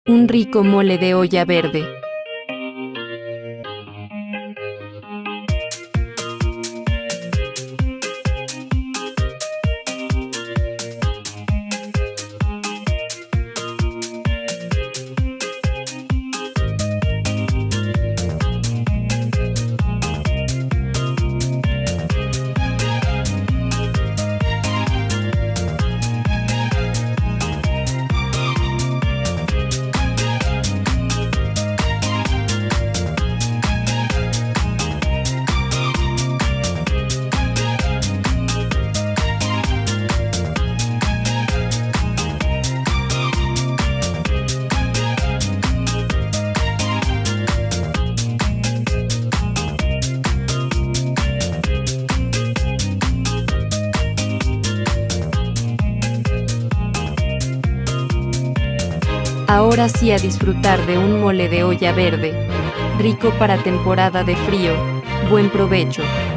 Un rico mole de olla verde. Ahora sí, a disfrutar de un mole de olla verde, rico para temporada de frío. Buen provecho.